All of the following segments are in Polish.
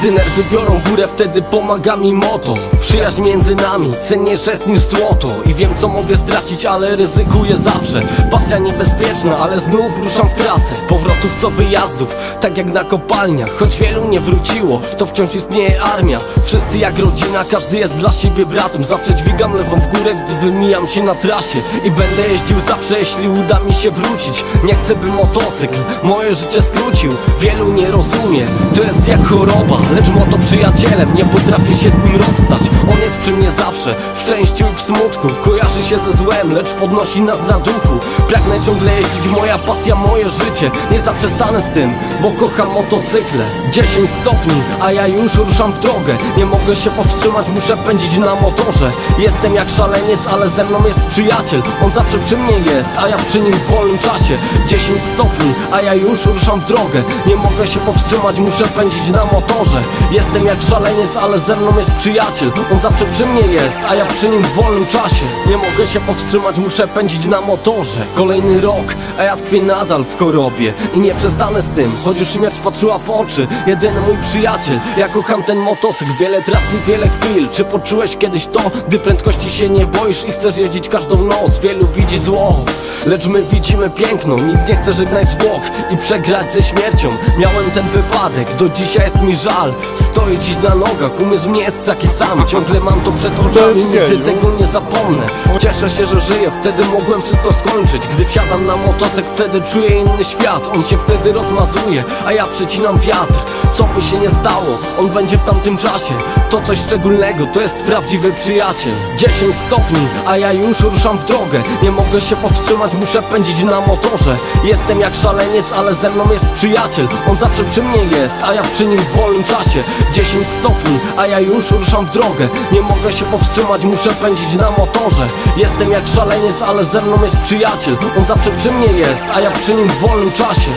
Gdy nerwy biorą górę, wtedy pomaga mi moto. Przyjaźń między nami cenniejsza jest niż złoto. I wiem co mogę stracić, ale ryzykuję zawsze. Pasja niebezpieczna, ale znów ruszam w trasę. Powrotów co wyjazdów, tak jak na kopalniach. Choć wielu nie wróciło, to wciąż istnieje armia. Wszyscy jak rodzina, każdy jest dla siebie bratem. Zawsze dźwigam lewą w górę, gdy wymijam się na trasie. I będę jeździł zawsze, jeśli uda mi się wrócić. Nie chcę, by motocykl moje życie skrócił. Wielu nie rozumie, to jest jak choroba. Lecz moto przyjacielem, nie potrafię się z nim rozstać. On jest przy mnie zawsze, w szczęściu i w smutku. Kojarzy się ze złem, lecz podnosi nas na duchu. Pragnę ciągle jeździć, moja pasja, moje życie. Nie zawsze stanę z tym, bo kocham motocykle. 10 stopni, a ja już ruszam w drogę. Nie mogę się powstrzymać, muszę pędzić na motorze. Jestem jak szaleniec, ale ze mną jest przyjaciel. On zawsze przy mnie jest, a ja przy nim w wolnym czasie. 10 stopni, a ja już ruszam w drogę. Nie mogę się powstrzymać, muszę pędzić na motorze. Jestem jak szaleniec, ale ze mną jest przyjaciel. On zawsze przy mnie jest, a ja przy nim w wolnym czasie. Nie mogę się powstrzymać, muszę pędzić na motorze. Kolejny rok, a ja tkwię nadal w chorobie. I nie przestanę z tym, choć już śmierć patrzyła w oczy. Jedyny mój przyjaciel, ja kocham ten motocykl. Wiele tras i wiele chwil. Czy poczułeś kiedyś to, gdy prędkości się nie boisz i chcesz jeździć każdą noc? Wielu widzi zło, lecz my widzimy piękno. Nikt nie chce żegnać zwłok i przegrać ze śmiercią. Miałem ten wypadek, do dzisiaj jest mi żal. Stoję dziś na nogach, umysł nie jest taki sam. Ciągle mam to przed oczami, nigdy tego nie zapomnę. Cieszę się, że żyję, wtedy mogłem wszystko skończyć. Gdy wsiadam na motocykl, wtedy czuję inny świat. On się wtedy rozmazuje, a ja przecinam wiatr. Co by się nie stało, on będzie w tamtym czasie. To coś szczególnego, to jest prawdziwy przyjaciel. 10 stopni, a ja już ruszam w drogę. Nie mogę się powstrzymać, muszę pędzić na motorze. Jestem jak szaleniec, ale ze mną jest przyjaciel. On zawsze przy mnie jest, a ja przy nim w wolnym czasie. 10 stopni, a ja już ruszam w drogę. Nie mogę się powstrzymać, muszę pędzić na motorze. Jestem jak szaleniec, ale ze mną jest przyjaciel. On zawsze przy mnie jest, a ja przy nim w wolnym czasie.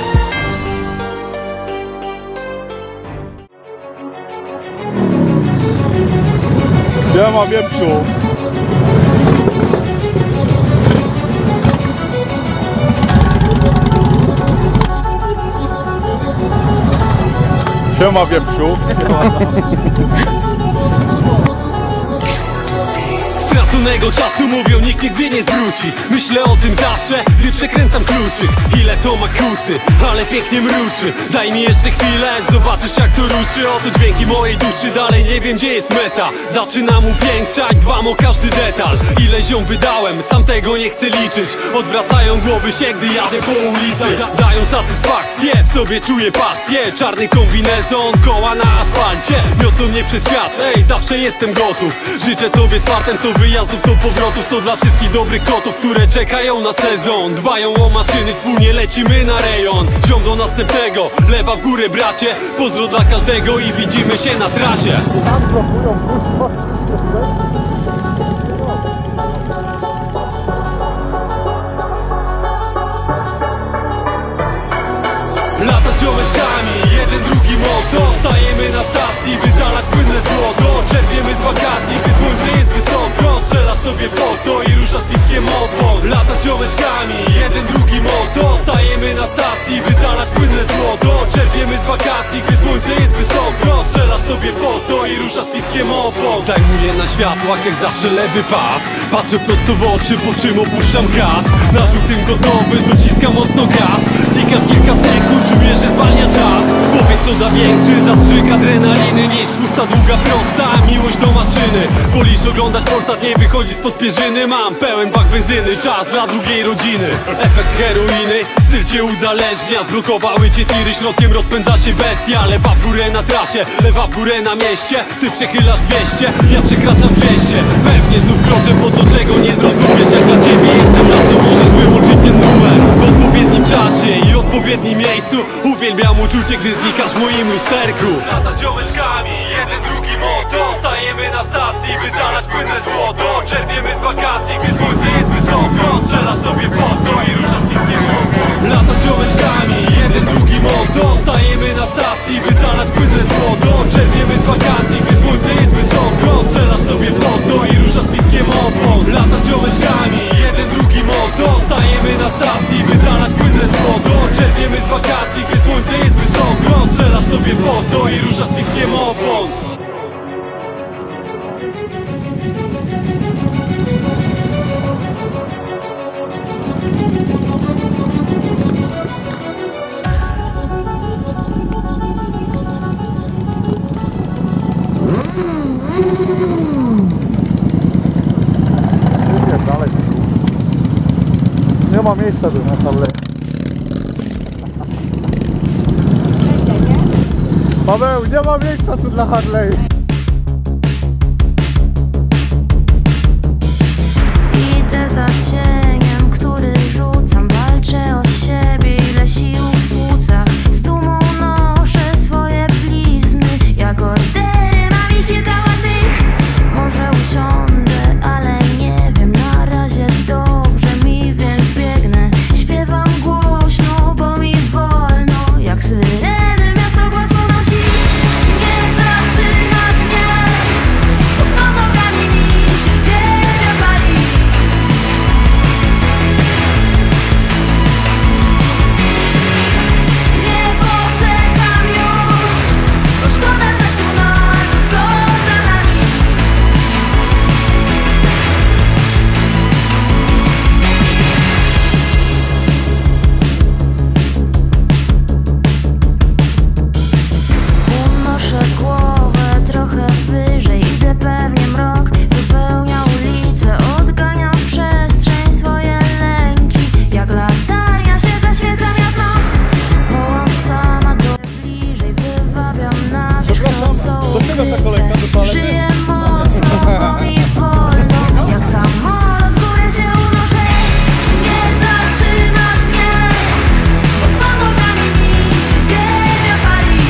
Siema wieprzu. Siema wieprzu. Straconego czasu mówią, nikt nigdy nie zwróci. Myślę o tym zawsze, gdy przekręcam kluczyk. Ile to ma kucy, ale pięknie mruczy. Daj mi jeszcze chwilę, zobaczysz jak to ruszy. Oto dźwięki mojej duszy, dalej nie wiem gdzie jest meta. Zaczynam upiększać, dbam o każdy detal. Ile ziom wydałem, sam tego nie chcę liczyć. Odwracają głowy się, gdy jadę po ulicy. Dają satysfakcję, w sobie czuję pasję. Czarny kombinezon, koła na asfalcie. Niosą mnie przez świat, ej, zawsze jestem gotów. Życzę tobie z fartem, co wyjazdów, to powrotów. To dla wszystkich dobrych kotów, które czekają na sezon. Dbają o maszyny, wspólnie lecimy na rejon. Ziom do następnego, lewa w górę bracie. Pozdro dla każdego i widzimy się na trasie. Lata z ziomeczkami, jeden drugi moto. Stajemy na stacji, by zalać płynne złoto. Czerpiemy z wakacji, gdy słońce jest wysoko. Strzelasz sobie po to i ruszasz piskiem opon. Lata z ziomeczkami, jeden drugi moto. Stajemy na stacji, by zalać płynne złoto. Czerpiemy z wakacji, gdy słońce jest wysoko. Strzelasz sobie po to i ruszasz piskiem opon. Zajmuję na światłach jak zawsze lewy pas. Patrzę prosto w oczy, po czym opuszczam gaz. Na żółtym gotowy, dociskam mocno gaz. Znika w kilka sekund, czuję, że zwalnia czas. Powiedz co da większy zastrzyk adrenaliny niż pusta, długa, prosta miłość do maszyny. Wolisz oglądać Polsat, nie wychodzi spod pierzyny. Mam pełen bak benzyny, czas dla drugiej rodziny. Efekt heroiny, styl cię uzależnia. Zblokowały cię tiry, środkiem rozpędza się bestia. Lewa w górę na trasie, lewa w górę na mieście. Ty przechylasz 200, ja przekraczam 200. Pewnie znów kroczę po to, czego nie zrozumiesz. Jak dla ciebie jestem na co możesz wyłączyć ten numer. W odpowiednim czasie i odpowiednim miejscu. Uwielbiam uczucie, gdy znikasz w moim lusterku. Lata z ziomeczkami, jeden drugi moto. Stajemy na stacji, by zalać płynne złoto. Czerpiemy z wakacji, gdy słońce jest wysoko. Strzelasz sobie po to i ruszasz piskiem opon. Lata z ziomeczkami, jeden drugi moto. Stajemy na stacji, by zalać płynne złoto. Czerpiemy z wakacji, gdy słońce jest wysoko. Strzelasz sobie po to i ruszasz piskiem opon. Lata z ziomeczkami, jeden drugi moto. Stajemy na stacji, by zalać płynne złoto. Czerpiemy z wakacji, gdy słońce jest wysoko. Strzelasz sobie po to i ruszasz piskiem opon. miejsca tu na Harley. Paweł, nie ma miejsca tu dla Harley. Idę za cieniem, który rzucam. Walczę o siebie, ile sił w płucach. Z dumą noszę swoje blizny. Jak ordery, mam ich kilka ładnych. Może usiądę, ale nie wiem. Na razie dobrze mi, więc biegnę. Śpiewam głośno, bo mi wolno. Jak syreny miasto głośno nosi. Nie zatrzymasz mnie, bo pod nogami mi się ziemia pali. Nie poczekam już, bo szkoda czasu na to, co za nami. Unoszę głowę trochę wyżej. Idę pewnie mrok, wypełnia ulicę. Odganiam w przestrzeń swoje lęki. Jak latarnia się zaświecam jasno. Wołam sama do bliżej. Wywabiam na bieżącą do czego ta kolejka do toalety? Żyję mocno, bo mi wolno. Jak samolot w górę się unoszę. Nie zatrzymasz mnie, bo pod nogami mi się ziemia pali.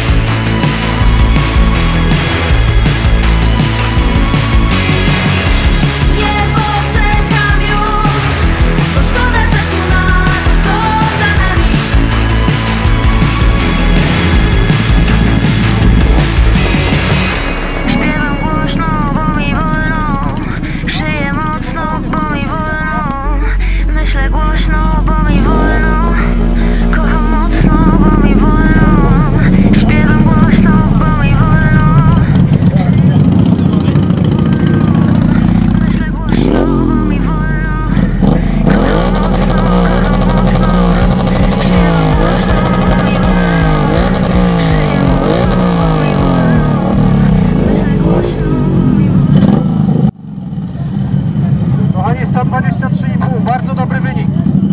Nie poczekam już, bo szkoda czasu na to, co za nami. Śpiewam głośno, bo mi wolno. Żyję mocno, bo mi wolno. Myślę głośno, bo mi wolno. Kocham mocno, bo mi wolno. Śpiewam głośno, bo mi wolno. Myślę głośno, bo mi wolno. Kocham mocno, kocham mocno. Śpiewam głośno, bo mi wolno. Żyję mocno, bo mi wolno. Myślę głośno, bo mi wolno. Kochani, 123,5, bardzo dobry wynik.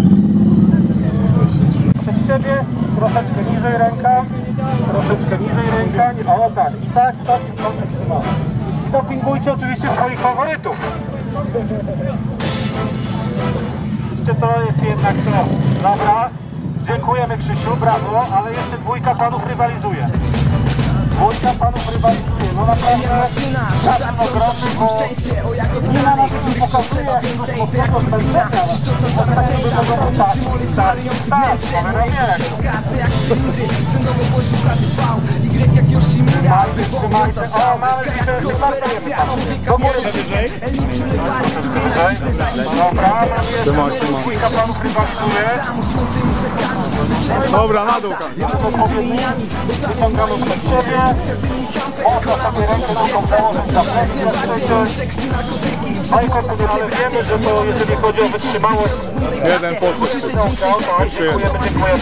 Przed siebie, troszeczkę niżej ręka, troszeczkę niżej ręka. O tak, i tak, i dopingujcie oczywiście swoich faworytów. Czy to jest jednak to? Dobra, dziękujemy Krzysiu, brawo, ale jeszcze dwójka panów rywalizuje. Dwójka panów rywalizuje, no naprawdę żaden ogromny, bo nie ma na tym pokazuje jakiegoś mocnego spędzenia. Ostatnio by mogło być tak, ale trzymajcie, o, mamy dzisiaj bardzo nie wypadło. Do góry wyżej. Dobra, dwójka panów rywalizuje. Dobra, na dół. Wyciągamy przed siebie. Można sobie rękę taką położyć za plecy. Majko sobie, ale wiemy, że to jeżeli chodzi o wytrzymałość. Jeden poszedł. Dziękujemy.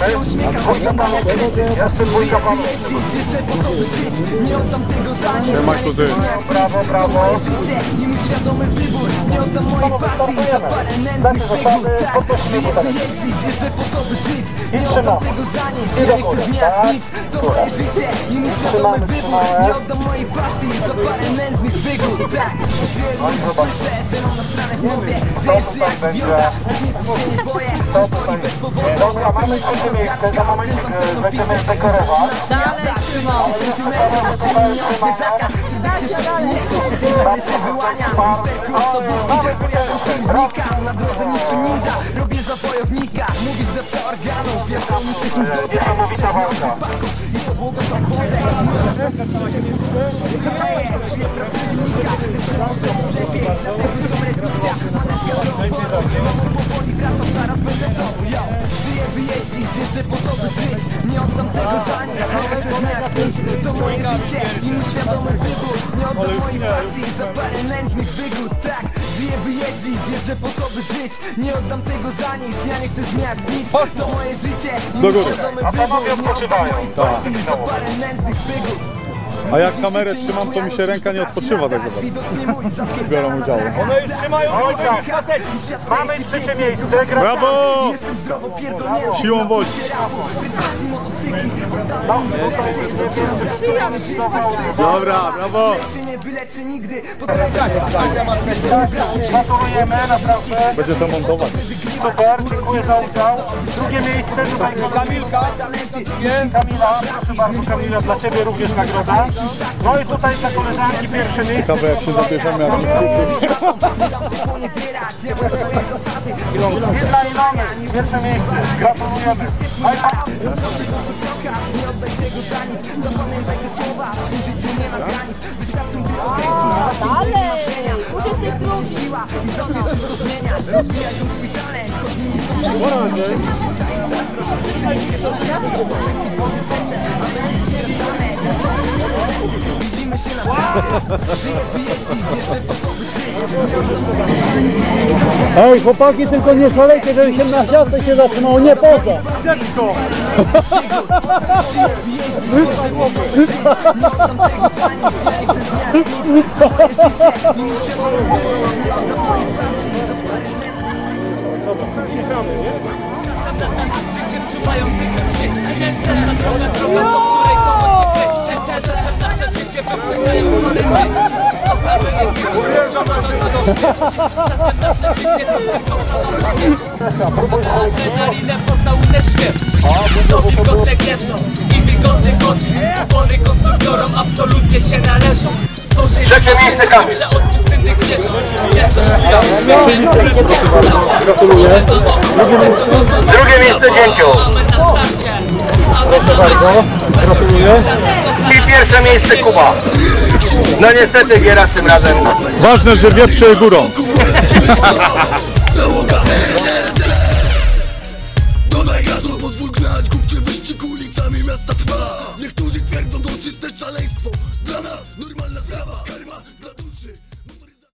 Jeszcze dwójka panów. Masz tu ty. Brawo, brawo. Świadomy wybór, nie oddam mojej pasji za parę nędznych figur. Tak, wierzę po to, by żyć. Nie oddam tego za nic, ja nie chcę zmieniać nic. To moje życie i mój świadomy wybór. Nie oddam mojej pasji za parę nędznych figur. Tak, wielu ludzi słyszę, że mam na stronę w głowie. Że jeszcze jak idiota, na śmierci się nie boję. Często i bez powodu. Dobra, mamy trzecie miejsce, za moment będziemy dekorować. Na drodze niczym ninja, robię za wojownika. Mówisz dawca organów, ja pełni się z tym zgodę. I podłoga to w Boże. Czuję pracę silnika, lecz może być lepiej. Dlatego są redukcja, manewka drogi. Powoli wracam, zaraz będę w domu. Żyję by jeździć, jeszcze po to by żyć. Nie oddam tego za nic, nie chcę zmieniać nic. To moje życie i mój świadomy wybór. Nie oddam mojej pasji za parę nędznych wygód. Tak, żyję by jeździć, jeszcze po to by żyć. Nie oddam tego za nic, ja nie chcę zmieniać nic. To moje życie i mój świadomy wybór. Nie oddam mojej pasji za parę nędznych wygód. A jak kamerę trzymam, to mi się ręka nie odpoczywa tak za bardzo. Biorą udziału. One już trzymają Mamy trzecie miejsce. Brawo! Siłą woli. Dobra, brawo! Gratulujemy, naprawdę. Będzie to montować. Super, dziękuję za udział. Drugie miejsce tutaj Kamila, proszę bardzo Kamila, dla Ciebie również nagroda. No i tutaj dla koleżanki pierwsze miejsce. Ciekawe jak się zabierzemy, jak Jedna Ilony, pierwsze miejsce. Gratulujemy. Ej, chłopaki, tylko nie szalejcie, żeby się na siatce się zatrzymało, nie poza! Adrenalinę pocałuneczkę to wilgotne gniezdo i wilgotny chodnik. Opony konstruktorom absolutnie się należą. Trzecie miejsce Kamil. Że od pustynnych wierzą jest to Gratuluję. Drugie miejsce Dzięcioł. Proszę bardzo. Gratuluję. I pierwsze miejsce Kuba. No niestety Giera tym razem. Ważne, że wieprze górą.